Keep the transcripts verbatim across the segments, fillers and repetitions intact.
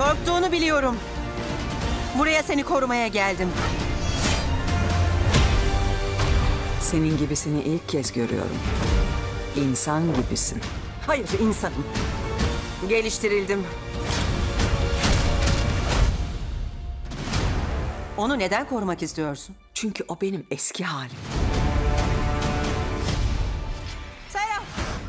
Korktuğunu biliyorum. Buraya seni korumaya geldim. Senin gibisini ilk kez görüyorum. İnsan gibisin. Hayır, insanım. Geliştirildim. Onu neden korumak istiyorsun? Çünkü o benim eski halim. Selam.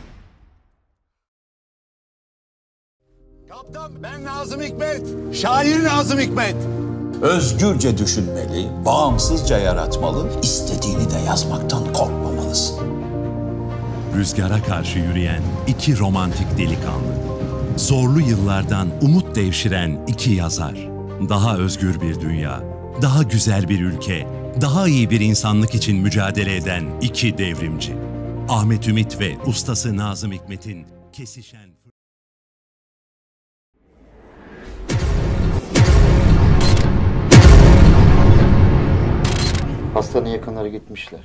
Kaptan, ben Nazım Hikmet. Şair Nazım Hikmet. Özgürce düşünmeli, bağımsızca yaratmalı, istediğini de yazmaktan korkmamalısın. Rüzgara karşı yürüyen iki romantik delikanlı. Zorlu yıllardan umut devşiren iki yazar. Daha özgür bir dünya, daha güzel bir ülke, daha iyi bir insanlık için mücadele eden iki devrimci. Ahmet Ümit ve ustası Nazım Hikmet'in kesişen... Hastanın yakınları gitmişler.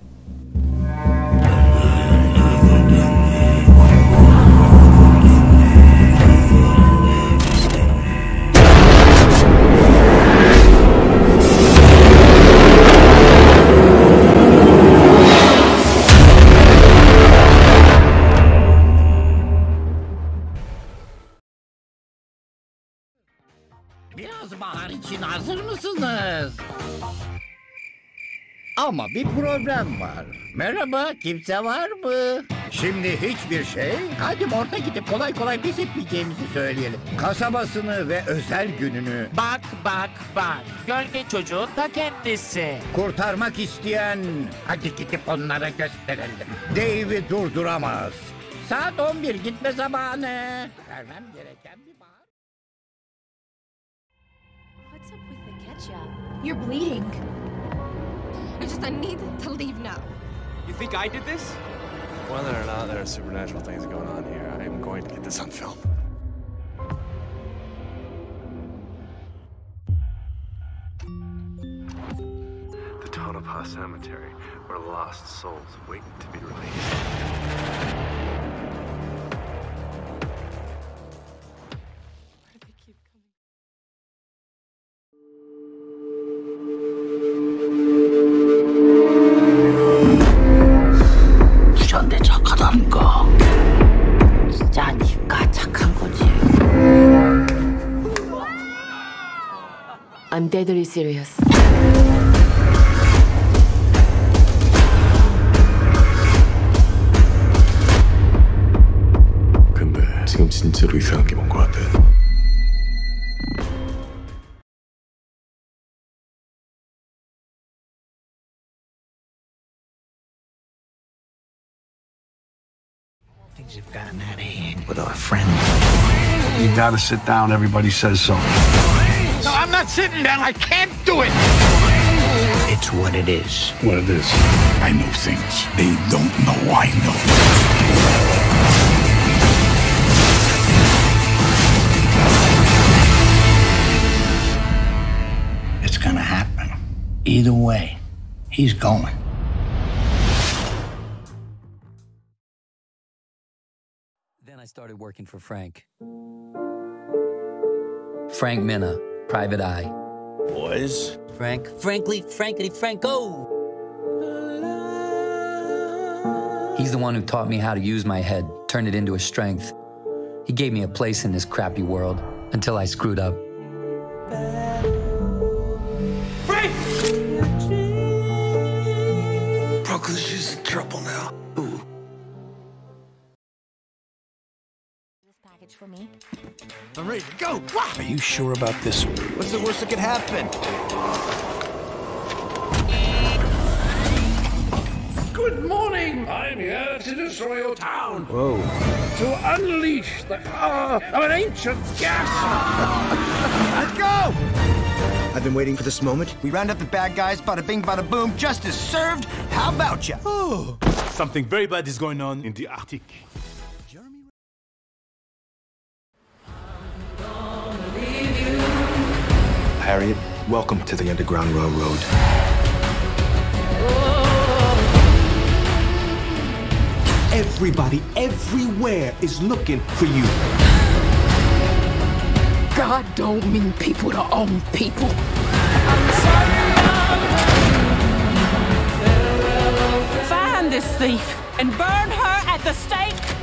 Biraz bahar için hazır mısınız? Ama bir problem var. Merhaba, kimse var mı? Şimdi hiçbir şey, hadi orta gidip kolay kolay pes etmeyeceğimizi söyleyelim. Kasabasını ve özel gününü Bak bak bak, gölge çocuğun ta kendisi. kurtarmak isteyen, hadi gidip onlara gösterelim. Dave'i durduramaz. Saat on bir gitme zamanı. Vermem gereken bir bahar. What's up with the ketchup? You're bleeding. I just, I need to leave now. You think I did this? Whether or not there are supernatural things going on here, I am going to get this on film. The Tonopah Cemetery, where lost souls waiting to be released. I'm deadly serious. 근데 지금 진짜로 이상한 게 뭔 것 같아. Things have gotten out of hand with our friend. You gotta sit down, everybody says so. No, I'm not sitting down. I can't do it. It's what it is. What it is? I know things they don't know I know. It's gonna happen. Either way, he's going. Then I started working for Frank. Frank Minna, Private Eye. Boys. Frank, frankly, frankly, Franco. He's the one who taught me how to use my head, turn it into a strength. He gave me a place in this crappy world until I screwed up. Frank! Brooklyn's just in trouble now. Ooh. Package for me. I'm ready to go. Are you sure about this? What's the worst that could happen? Good morning! I'm here to destroy your town. Whoa. To unleash the power of an ancient gas. Let's go! I've been waiting for this moment. We round up the bad guys, bada bing, bada boom, justice served. How about ya? Oh. Something very bad is going on in the Arctic. Harriet, welcome to the Underground Railroad. Everybody, everywhere is looking for you. God don't mean people to own people. Find this thief and burn her at the stake.